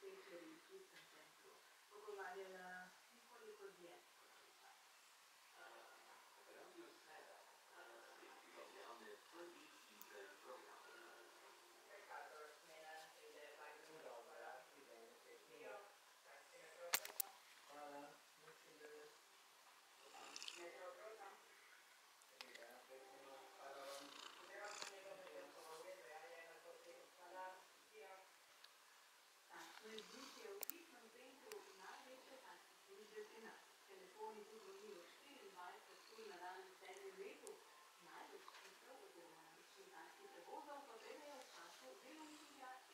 večeri v Ljudskem centru pogovarjala nekoliko dlje. Vzdušje v Klicnem centru največje taksi službe pri nas. Telefoni tu zvonijo 24 ur na dan v 7 letu. Največ klicev oziroma naročil taksi prevozov pa prejmejo v času delovnih migracij.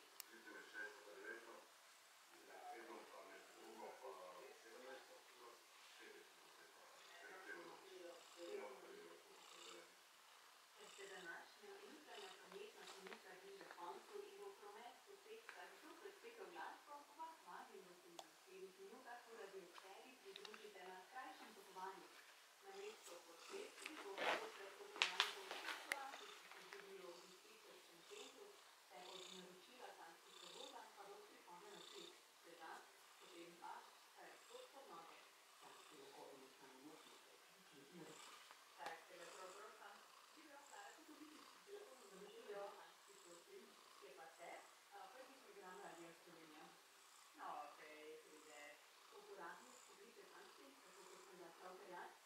Ker se današnja jutranja prometna konica bliža koncu in bo promet po cestah zopet stekel gladko, vas vabimo, da se v naslednjih minutah v Radio Šteri pridružite na krajšem potovanju. Namesto po cesti bomo tokrat potovali po vseh ki se zgodijo v distriktnem centru, ter od naročila taksi prevoza pa do prihoda na cest. Seveda, potem pa kar pot pod noge. Taksi lahko enostavno vključite. Taksi lepo prosim. Živijo, Klara, kako vidiš? Živijo. Taksi prosim. Kje pa ste? Prvi program Radio Slovenija. Okej, pride. Uporabnik pokliče taksi, tako kot sem ga pravkar jaz.